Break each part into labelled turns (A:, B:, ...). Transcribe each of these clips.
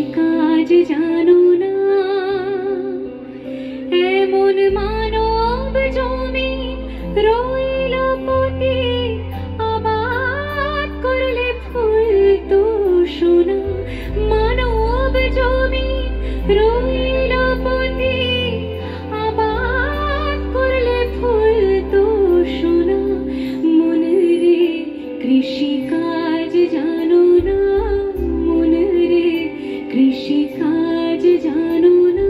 A: কাজ জানো না, এমন মানব জমি রইল পতি, আবাদ করলে ফুল তো সোনা। মানব জমি রইল পতি, আবাদ করলে ফুল তো সোনা। মনে রে কৃষি কাজ জানো না, মনে রে কৃষি কাজ জানো না।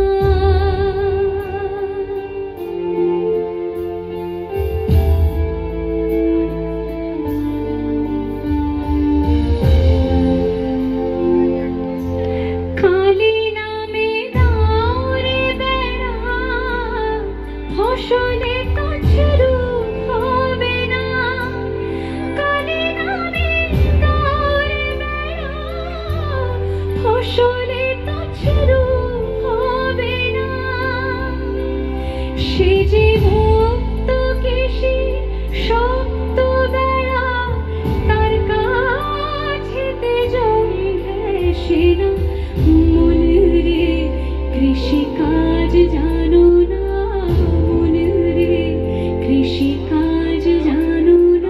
A: কালী নামে দাও রে বেড়া, ফসলে কাছেরু হবে না। কালী নামে দাও রে বেড়া, ফসলে কাছেরু হবে না। সে যে ভক্ত কৃষি শক্ত বেড়া, তার কাছেতে জল ঘেঁষে না। মনে রে কৃষি কাজ জানো না, মনে রে কৃষি কাজ জানো না।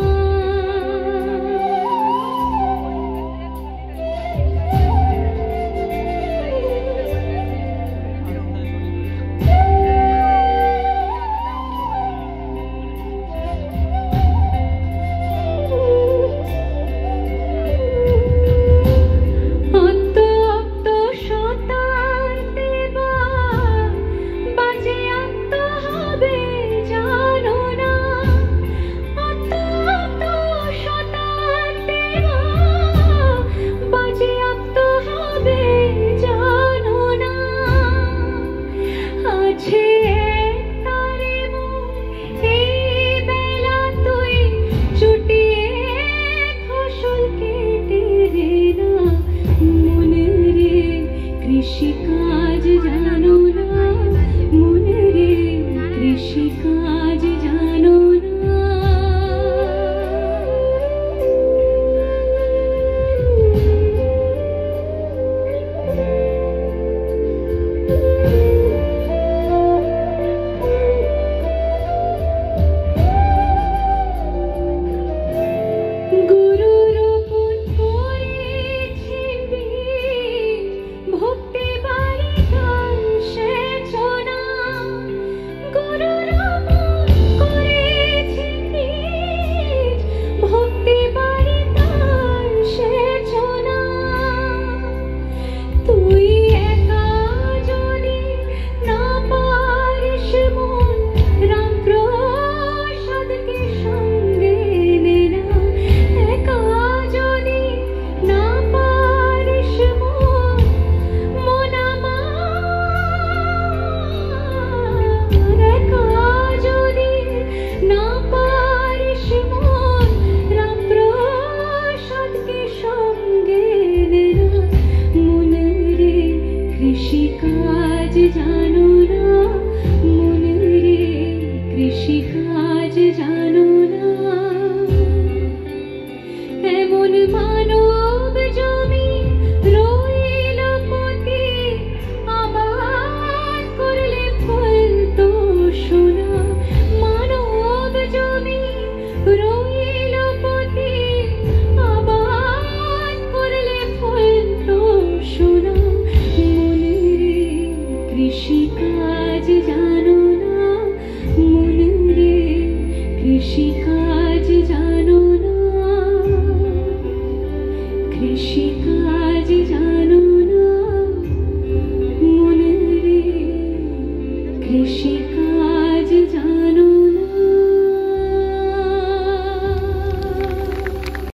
A: কৃষি কাজ জানো না, মনে রে কৃষি কাজ জানো না। গুরু রোপণ করেছে বীজ, ভক্তি বাড়ি ধান সেচনা। গুরু রোপণ করেছে বীজ, ভক্তি বাড়ি ধান সেচনা। তুই একা যদি না পারিস মন, রাম প্রসাদকে সঙ্গে নে না। একা যদি না পারিস মন, মন আমার। একা যদি না পারিস মন, রাম প্রসাদকে সঙ্গে নে না। মনে রে কৃষি কাজ জানো